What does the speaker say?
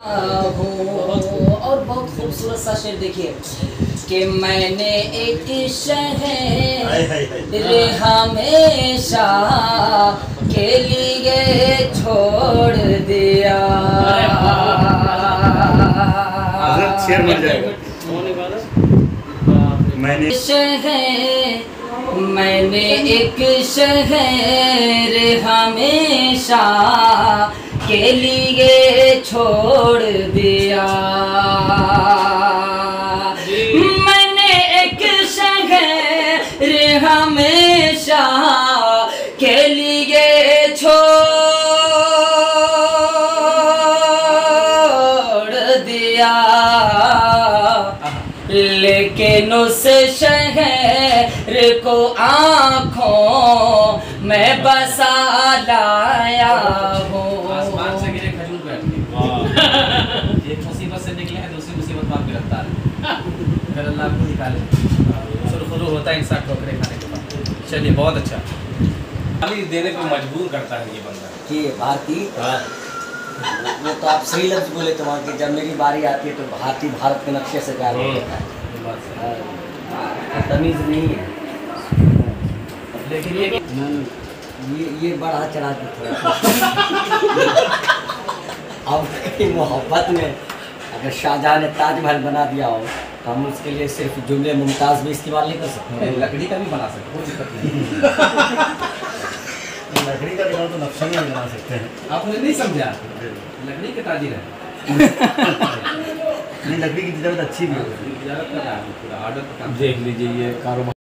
और बहुत खूबसूरत सा शेर देखिए कि मैंने एक शहर हमेशा के लिए छोड़ दिया। मैंने एक शहर हमेशा के लिए छोड़ दिया। मैंने एक शहर हमेशा के लिए छोड़ दिया, लेकिन उस शहर को आँखों में बसा लाया हूँ। आसमान से गिरे खजूर बैठ एक मुसीबत से निकले हैं, दूसरी मुसीबत में गिरफ्तार फिर अल्लाह को निकाले। शुरू होता है इंसान ठोकरे खाने के बाद। चलिए बहुत अच्छा, खाली देने को मजबूर करता है ये बंदा कि भारतीय। वो तो आप सही लफ्ज बोले तो वहाँ की, जब मेरी बारी आती है तो भारतीय भारत के नक्शे से गायब हो जाता है। तमीज़ नहीं है। लेकिन ये बड़ा चढ़ा के थोड़ा अब मोहब्बत में अगर शाहजहाँ ने ताजमहल बना दिया हो तो हम उसके लिए सिर्फ जुमले मुमताज़ भी इस्तेमाल नहीं कर सकते। लकड़ी का भी बना सकते, कोई दिक्कत नहीं। लकड़ी का बनाओ तो नक्शा नहीं बना सकते हैं। आपने नहीं समझा, लकड़ी के ताजिर है। नहीं, लकड़ी की तिजारत अच्छी भी है। तिजारत का काम, पूरा ऑर्डर का काम। देख लीजिए ये कारोबार।